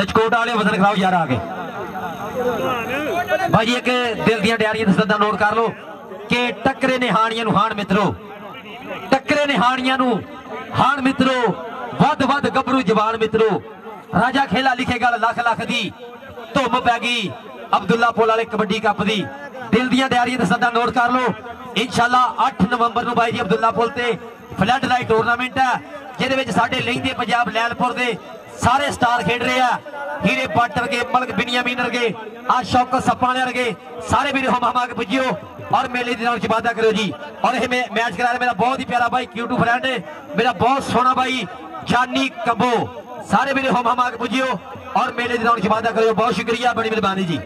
बचकोट वाले वजन कराओ यार आगे भाई। एक दिल दियां डायरियां सदा नोट कर लो कि टकरे ने हानियां हाण मित्रों, टकरे ने हानियां हाण मित्रों, वध वध गभरू जवान मित्रों। राजा खेला लिखे गल लख लख दी धुम पै गई अब्दुल्ला पुल वाले कबड्डी कप दी। दिल दियां डायरियां सदा नोट कर लो। इंशाअल्लाह 8 नवंबर को भाई जी अब्दुल्ला पुल ते फ्लड लाइट टूरनामेंट है जिहदे विच साडे लहिंदे पंजाब लैलपुर दे सारे स्टार खेड रहे हैं। हीरे पट वर्गे, मलक बिनियामीन वर्गे, आ शौकत सप्पाने वर्गे सारे भी हम के पुजियो और मेले की रौनक वादा करो जी। और यह मैच करा रहा मेरा बहुत ही प्यारा भाई क्यूटू फ्रेंड है, मेरा बहुत सोहना भाई जानी कबो। सारे मेरे हम के पुजियो और मेले की रौनक वादा करो। बहुत शुक्रिया, बड़ी मेहरबानी जी।